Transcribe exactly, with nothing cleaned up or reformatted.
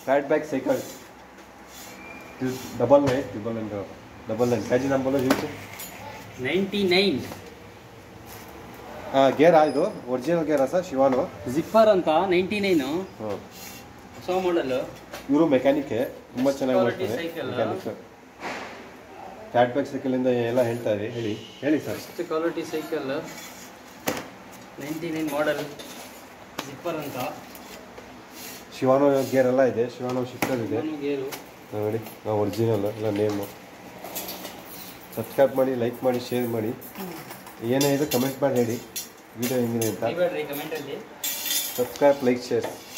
Fat back cycle double nine triple nine double nine ಕಾಜಿ ನಮ್ಮ ಬೋಲೋ ಯೂಸ್ ನೈಂಟಿ ನೈನ್. ಹಾಂ ಗೇರಾ ಇದು ಒರಿಜಿನಲ್ ಗೇರಾ ಸರ್ ಶಿವಾನು ಜಿಪ್ಪರ್ ಅಂತ ನೈಂಟಿ ನೈನು ಹಾಂ ಹೊಸ ಮಾಡಲ್. ಇವರು ಮೆಕ್ಯಾನಿಕ್ ತುಂಬ ಚೆನ್ನಾಗಿ ಮಾಡ್ತಾರೆ ಮೆಕ್ಯಾನಿಕ್. ಫ್ಯಾಟ್ ಬ್ಯಾಕ್ ಸೈಕಲಿಂದ ಎಲ್ಲ ಹೇಳ್ತಾರೆ ಹೇಳಿ ಹೇಳಿ sir. First quality cycle ninety nine model zipper ಅಂತ. ಶಿವಾನೋ ಗೇರ್ ಎಲ್ಲ ಇದೆ, ಶಿವಾನೋ ಶಿಫ್ಟರ್ ಇದೆ ಗೇರು ನೋಡಿ. ನಾವು ಒರಿಜಿನಲ್ ಎಲ್ಲ ನೇಮು. ಸಬ್ಸ್ಕ್ರೈಬ್ ಮಾಡಿ, ಲೈಕ್ ಮಾಡಿ, ಶೇರ್ ಮಾಡಿ, ಏನೇ ಇದೆ ಕಮೆಂಟ್ ಮಾಡಿ ಹೇಳಿ ವಿಡಿಯೋ ಹೆಂಗಿದೆ ಅಂತ. ಕಮೆಂಟಲ್ಲಿ ಸಬ್ಸ್ಕ್ರೈಬ್, ಲೈಕ್, ಶೇರ್.